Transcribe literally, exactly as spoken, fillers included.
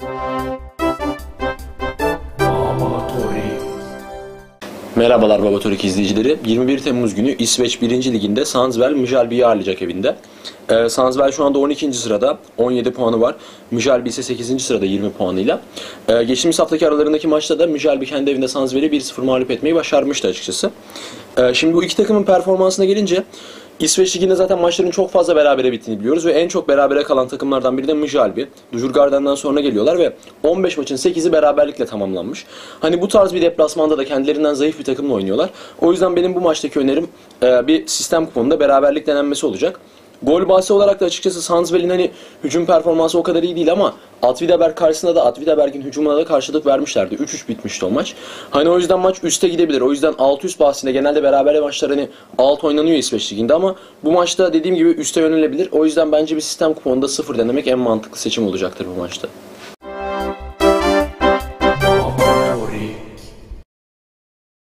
Merhabalar Babatorik izleyicileri. yirmi bir Temmuz günü İsveç birinci Ligi'nde Sundsvall Mjällby'yi ağırlayacak evinde. Ee, Sundsvall şu anda on ikinci sırada, on yedi puanı var. Mjällby ise sekizinci sırada yirmi puanıyla. Ee, geçtiğimiz haftaki aralarındaki maçta da Mjällby kendi evinde Sundsvall'i bir sıfır mağlup etmeyi başarmıştı açıkçası. Ee, şimdi bu iki takımın performansına gelince İsveç Ligi'nde zaten maçların çok fazla berabere bittiğini biliyoruz ve en çok berabere kalan takımlardan biri de Mjällby. Djurgården'den sonra geliyorlar ve on beş maçın sekizi beraberlikle tamamlanmış. Hani bu tarz bir deplasmanda da kendilerinden zayıf bir takımla oynuyorlar. O yüzden benim bu maçtaki önerim bir sistem kuponunda beraberlik denenmesi olacak. Gol bahsi olarak da açıkçası Sundsvall'in hani hücum performansı o kadar iyi değil ama Åtvidaberg karşısında da Åtvidaberg'in hücumuna da karşılık vermişlerdi. üç üç bitmişti o maç. Hani o yüzden maç üste gidebilir. O yüzden altı üst bahsinde genelde beraber maçlar hani alt oynanıyor İsveç Ligi'nde ama bu maçta dediğim gibi üste yönelebilir. O yüzden bence bir sistem kuponunda sıfır denemek en mantıklı seçim olacaktır bu maçta.